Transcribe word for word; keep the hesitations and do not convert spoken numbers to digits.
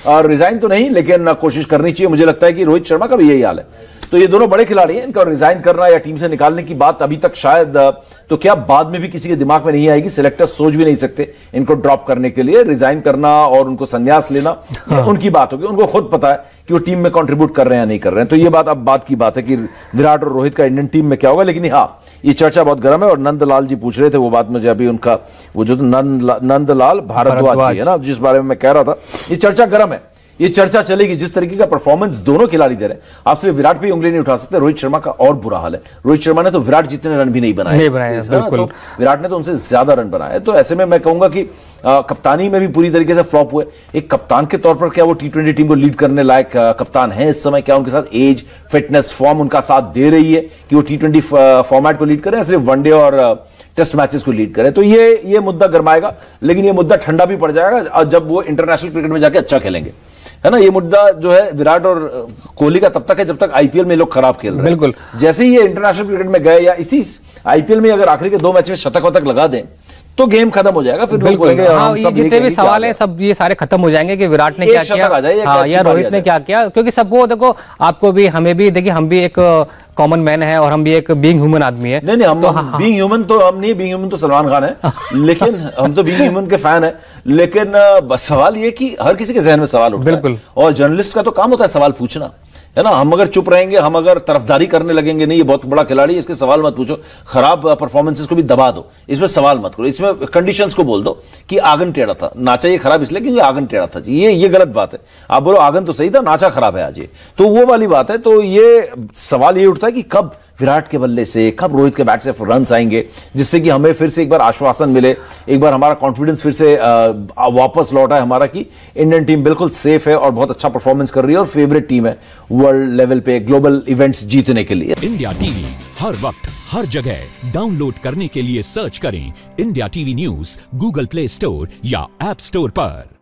Resign तो नहीं, लेकिन कोशिश करनी चाहिए। मुझे लगता है कि रोहित शर्मा का भी यही हाल है। तो ये दोनों बड़े खिलाड़ी हैं, इनका रिजाइन करना या टीम से निकालने की बात अभी तक शायद, तो क्या बाद में भी किसी के दिमाग में नहीं आएगी। सिलेक्टर्स सोच भी नहीं सकते इनको ड्रॉप करने के लिए। रिजाइन करना और उनको संन्यास लेना हाँ। उनकी बात होगी, उनको खुद पता है कि वो टीम में कंट्रीब्यूट कर रहे हैं या नहीं कर रहे हैं। तो ये बात अब बात की बात है कि विराट और रोहित का इंडियन टीम में क्या होगा। लेकिन हाँ, ये चर्चा बहुत गर्म है। और नंदलाल जी पूछ रहे थे वो बात, मुझे अभी उनका वो जो नंद नंदलाल भारद्वाज जी है ना, जिस बारे में मैं कह रहा था, ये चर्चा गर्म है, ये चर्चा चलेगी। जिस तरीके का परफॉर्मेंस दोनों खिलाड़ी दे रहे हैं, आप सिर्फ विराट पे ही उंगली नहीं उठा सकते। रोहित शर्मा का और बुरा हाल है। रोहित शर्मा ने तो विराट जितने रन भी नहीं बनाए, नहीं बनाए बिल्कुल। तो विराट ने तो उनसे ज्यादा रन बनाए। तो ऐसे में मैं कहूंगा कि आ, कप्तानी में भी पूरी तरीके से फ्लॉप हुए। एक कप्तान के तौर पर क्या वो टी ट्वेंटी टीम को लीड करने लायक कप्तान है इस समय? क्या उनके साथ एज, फिटनेस, फॉर्म उनका साथ दे रही है कि वो टी ट्वेंटी फॉर्मेट को लीड करें, सिर्फ वनडे और टेस्ट मैचेस को लीड करें? तो ये ये मुद्दा गरमाएगा, लेकिन ये मुद्दा ठंडा भी पड़ जाएगा जब वो इंटरनेशनल क्रिकेट में जाके अच्छा खेलेंगे, है ना। ये मुद्दा जो है विराट और कोहली का तब तक है जब तक आईपीएल में लोग खराब खेल रहे हैं। बिल्कुल, जैसे ही ये इंटरनेशनल क्रिकेट में गए या इसी आईपीएल में अगर आखिरी के दो मैच में शतक वतक लगा दें तो गेम खत्म हो जाएगा। फिर लोग बोलेंगे हाँ, ये जितने भी सवाल है सब ये सारे खत्म हो जाएंगे कि विराट ने क्या किया हाँ, या रोहित ने क्या किया। क्योंकि सबको देखो, आपको भी, हमें भी, देखिए हम भी एक कॉमन मैन है और हम भी एक बीइंग ह्यूमन आदमी है। नहीं नहीं, हम तो बीइंग ह्यूमन तो हम नहीं, बीइंग ह्यूमन तो सलमान खान है, लेकिन हम तो बीइंग ह्यूमन के फैन है। लेकिन सवाल ये कि हर किसी के जहन में सवाल उठता है। बिल्कुल, और जर्नलिस्ट का तो काम होता है सवाल पूछना, है ना। हम अगर चुप रहेंगे, हम अगर तरफदारी करने लगेंगे, नहीं ये बहुत बड़ा खिलाड़ी है, इसके सवाल मत पूछो, खराब परफॉर्मेंसेस को भी दबा दो, इसमें सवाल मत करो, इसमें कंडीशंस को बोल दो कि आंगन टेढ़ा था, नाचा ये खराब इसलिए क्योंकि आंगन टेढ़ा था। ये ये गलत बात है। आप बोलो आंगन तो सही था, नाचा खराब है आज, ये तो वो वाली बात है। तो ये सवाल ये उठता है कि कब विराट के बल्ले से, कब रोहित के बैट से रन आएंगे, जिससे कि हमें फिर से एक बार आश्वासन मिले, एक बार हमारा कॉन्फिडेंस फिर से आ, वापस लौटा है हमारा कि इंडियन टीम बिल्कुल सेफ है और बहुत अच्छा परफॉर्मेंस कर रही है और फेवरेट टीम है वर्ल्ड लेवल पे ग्लोबल इवेंट्स जीतने के लिए। इंडिया टीवी हर वक्त हर जगह डाउनलोड करने के लिए सर्च करें India TV news Google Play Store या ऐप स्टोर पर।